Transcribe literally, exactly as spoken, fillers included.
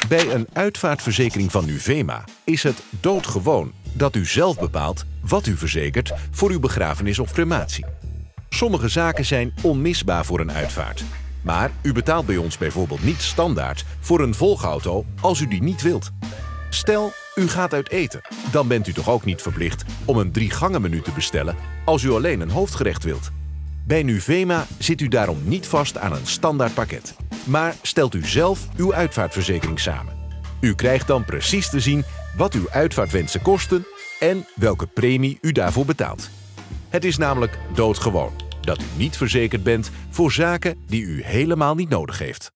Bij een uitvaartverzekering van Nuvema is het doodgewoon dat u zelf bepaalt wat u verzekert voor uw begrafenis of crematie. Sommige zaken zijn onmisbaar voor een uitvaart. Maar u betaalt bij ons bijvoorbeeld niet standaard voor een volgauto als u die niet wilt. Stel, u gaat uit eten. Dan bent u toch ook niet verplicht om een drie-gangen-menu te bestellen als u alleen een hoofdgerecht wilt. Bij Nuvema zit u daarom niet vast aan een standaard pakket. Maar stelt u zelf uw uitvaartverzekering samen. U krijgt dan precies te zien wat uw uitvaartwensen kosten en welke premie u daarvoor betaalt. Het is namelijk doodgewoon dat u niet verzekerd bent voor zaken die u helemaal niet nodig heeft.